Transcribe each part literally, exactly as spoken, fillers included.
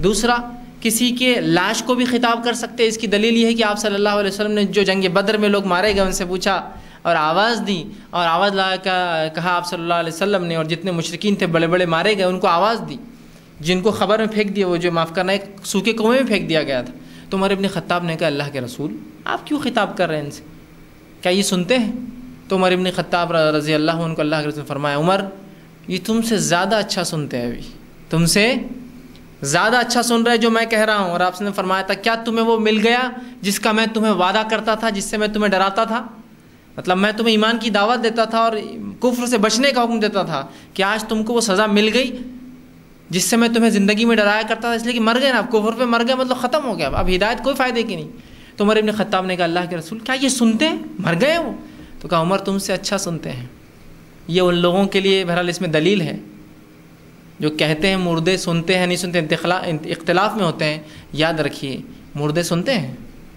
دوسرا کسی کے لاش کو بھی خطاب کر سکتے. اس کی دلیل یہ ہے کہ آپ صلی اللہ علیہ وسلم نے جو جنگ بدر میں لوگ مارے گئے ان سے پوچھا اور آواز دی, اور آواز لا کر کہا آپ صلی اللہ علیہ وسلم نے, اور جتنے مشرکین تھے بڑے بڑے مارے گئے ان کو آواز دی, جن کو خبر میں پھینک دیا, وہ جو معاف کرنا ایک سوکھے کنویں میں پھینک دیا گیا تھا. تو عمر ابن خطاب نے کہا اللہ کے رسول آپ کیوں خطاب کر رہے ہیں ان سے, کیا یہ سنتے ہیں؟ تو عمر ابن خطاب رضی اللہ عنہ کو اللہ کے رسول نے فرمایا عمر یہ تم سے زیادہ اچھا سنتے ہیں, ابھی تم سے زیادہ اچھا سن رہے جو میں کہہ رہا ہوں. اور آپ نے فرمایا تھا کیا تمہیں وہ مل گیا جس کا میں تمہیں وعدہ کرتا تھا, جس سے میں تمہیں ڈراتا تھا؟ مطلب میں تمہیں ایمان کی دعوت دیتا تھا اور کفر سے بچنے کا حکم دیتا تھا, کہ آج تم کو وہ سزا مل گئی جس سے میں تمہیں زندگی میں ڈرایا کرتا تھا, اس لیے کہ مر گئے نا, اب کفر پہ مر گئے مطلب ختم ہو گیا, اب ہدایت کوئی فائدے کی نہیں. تو عمر ابن خطاب نے کہا اللہ کے رسول کیا یہ سنتے ہیں, مر گئے وہ؟ تو کہا عمر تم سے اچھا سنتے ہیں. یہ ان لوگوں کے لیے بہرحال اس میں دلیل ہے جو کہتے ہیں مردے سنتے ہیں نہیں سنتے, اختلاف میں ہوتے ہیں. یاد رکھیے مردے سنتے ہیں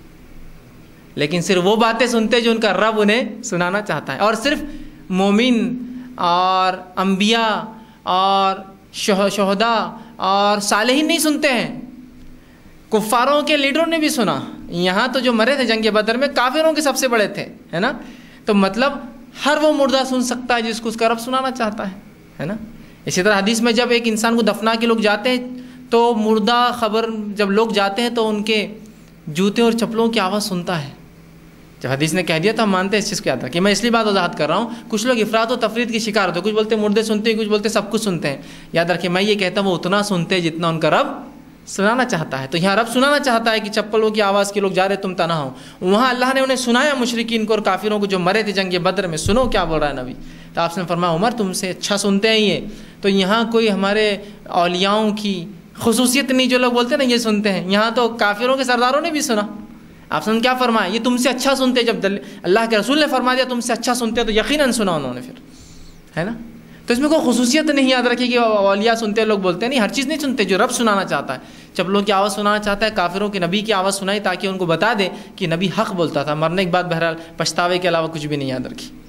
لیکن صرف وہ باتیں سنتے جو ان کا رب انہیں سنانا چاہتا ہے, اور صرف مومن اور انبیاء اور شہداء اور صالحین نہیں سنتے ہیں, کفاروں کے لیڈروں نے بھی سنا. یہاں تو جو مرے تھے جنگ بدر میں کافروں کے سب سے بڑے تھے, ہے نا. تو مطلب ہر وہ مردہ سن سکتا ہے جس کو اس کا رب سنانا چاہتا ہے, ہے نا. اسی طرح حدیث میں جب ایک انسان کو دفنا کے لوگ جاتے ہیں تو مردہ خبر جب لوگ جاتے ہیں تو ان کے جوتے اور چپلوں کی آواز سنتا ہے. جب حدیث نے کہہ دیا تو ہم مانتے ہیں اس چیز کو, آتا کہ میں اس لیے بات وضاحت کر رہا ہوں. کچھ لوگ افراط و تفرید کی شکار ہوتے ہیں, کچھ بولتے ہیں مردے سنتے ہیں, کچھ بولتے ہیں سب کچھ سنتے ہیں. یاد رکھیں میں یہ کہتا ہوں وہ اتنا سنتے ہیں جتنا ان کا رب سنانا چاہتا ہے. تو یہاں رب سنانا چاہتا ہے کہ چپلوں کی آواز کے لوگ جا رہے تم تنہا ہو, وہاں اللہ نے انہیں سنایا مشرکین کو اور کافروں کو جو مرے تھے جنگ بدر میں, سنو کیا بول رہا ہے نبی. تو آپ نے فرمایا عمر تم سے اچھا سنتے ہیں یہ. تو یہاں کوئی ہمارے اولیاؤں کی خصوصیت نہیں جو لوگ بولتے ہیں نا یہ سنتے ہیں, یہاں تو کافروں کے سرداروں نے بھی سنا. آپ نے کیا فرمایا یہ تم سے اچھا سنتے, جب اللہ کے رسول نے فرما دیا تم سے اچھا سنتے تو یقیناً سنا انہوں نے پھر, ہے نا. تو اس میں کوئی خصوصیت نہیں, یاد رکھیے کہ اولیاء سنتے ہیں, لوگ بولتے ہیں نہیں, ہر چیز نہیں سنتے. جو رب سنانا چاہتا ہے, چپلوں کی آواز سنانا چاہتا ہے, کافروں کی نبی کی آواز سنائی تاکہ ان کو بتا دے کہ نبی حق بولتا تھا. مرنے کے بعد بہرحال پچھتاوے کے علاوہ کچھ بھی نہیں, یاد رکھیے.